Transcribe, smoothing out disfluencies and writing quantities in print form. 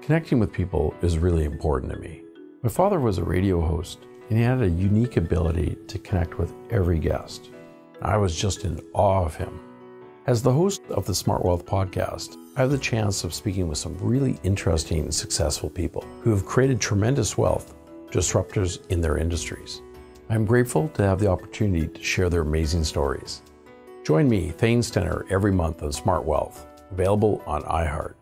Connecting with people is really important to me. My father was a radio host, and he had a unique ability to connect with every guest. I was just in awe of him. As the host of the Smart Wealth podcast, I have the chance of speaking with some really interesting and successful people who have created tremendous wealth, disruptors in their industries. I'm grateful to have the opportunity to share their amazing stories. Join me, Thane Stenner, every month on Smart Wealth, available on iHeart.